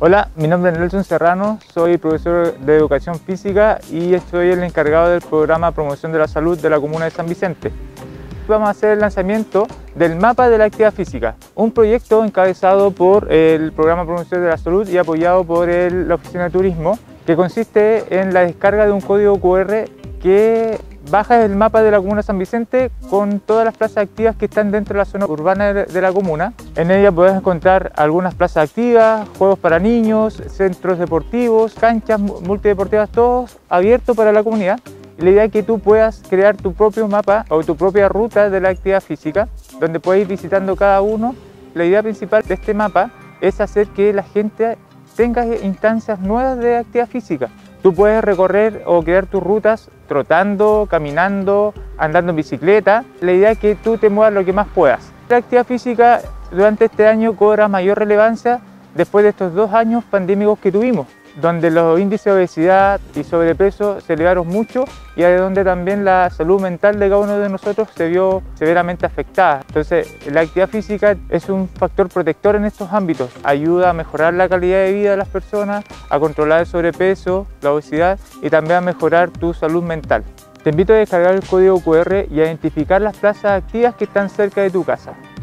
Hola, mi nombre es Nelson Serrano, soy profesor de Educación Física y soy el encargado del programa Promoción de la Salud de la Comuna de San Vicente. Vamos a hacer el lanzamiento del Mapa de la Actividad Física, un proyecto encabezado por el programa Promoción de la Salud y apoyado por la Oficina de Turismo, que consiste en la descarga de un código QR que baja el mapa de la Comuna de San Vicente con todas las plazas activas que están dentro de la zona urbana de la comuna. En ella puedes encontrar algunas plazas activas, juegos para niños, centros deportivos, canchas multideportivas, todos abiertos para la comunidad. Y la idea es que tú puedas crear tu propio mapa o tu propia ruta de la actividad física, donde puedes ir visitando cada uno. La idea principal de este mapa es hacer que la gente tenga instancias nuevas de actividad física. Tú puedes recorrer o crear tus rutas trotando, caminando, andando en bicicleta. La idea es que tú te muevas lo que más puedas. La actividad física durante este año cobra mayor relevancia después de estos 2 años pandémicos que tuvimos, donde los índices de obesidad y sobrepeso se elevaron mucho y donde también la salud mental de cada uno de nosotros se vio severamente afectada. Entonces, la actividad física es un factor protector en estos ámbitos. Ayuda a mejorar la calidad de vida de las personas, a controlar el sobrepeso, la obesidad y también a mejorar tu salud mental. Te invito a descargar el código QR y a identificar las plazas activas que están cerca de tu casa.